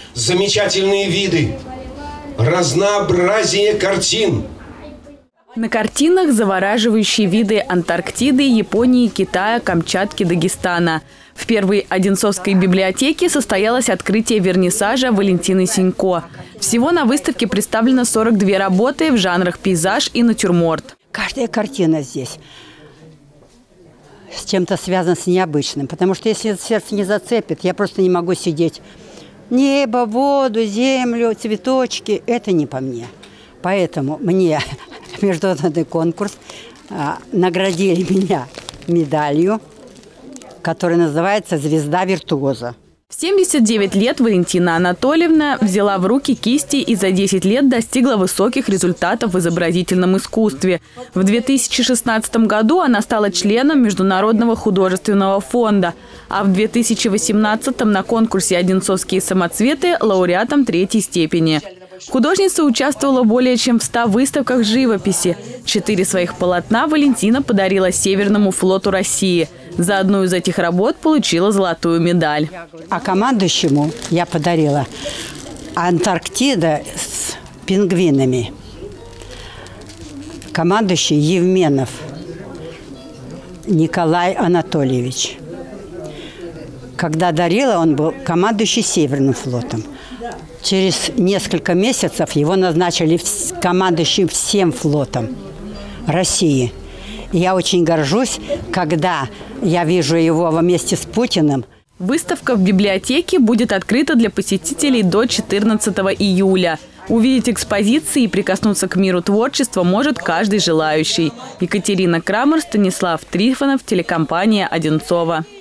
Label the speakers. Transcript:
Speaker 1: замечательные виды, разнообразие картин.
Speaker 2: На картинах завораживающие виды Антарктиды, Японии, Китая, Камчатки, Дагестана. В первой Одинцовской библиотеке состоялось открытие вернисажа Валентины Синько. Всего на выставке представлено 42 работы в жанрах пейзаж и натюрморт.
Speaker 3: Каждая картина здесь с чем-то связана с необычным. Потому что если сердце не зацепит, я просто не могу сидеть. Небо, воду, землю, цветочки – это не по мне. Поэтому мне международный конкурс наградили меня медалью, которая называется «Звезда виртуоза».
Speaker 2: В 79 лет Валентина Анатольевна взяла в руки кисти и за 10 лет достигла высоких результатов в изобразительном искусстве. В 2016 году она стала членом Международного художественного фонда, а в 2018 на конкурсе «Одинцовские самоцветы» лауреатом 3-й степени. Художница участвовала более чем в 100 выставках живописи. 4 своих полотна Валентина подарила Северному флоту России. За одну из этих работ получила золотую медаль.
Speaker 3: А командующему я подарила Антарктида с пингвинами. Командующий Евменов Николай Анатольевич. Когда дарила, он был командующий Северным флотом. Через несколько месяцев его назначили командующим всем флотом России. И я очень горжусь, когда я вижу его вместе с Путиным.
Speaker 2: Выставка в библиотеке будет открыта для посетителей до 14 июля. Увидеть экспозиции и прикоснуться к миру творчества может каждый желающий. Екатерина Крамер, Станислав Трифонов, телекомпания «Одинцова».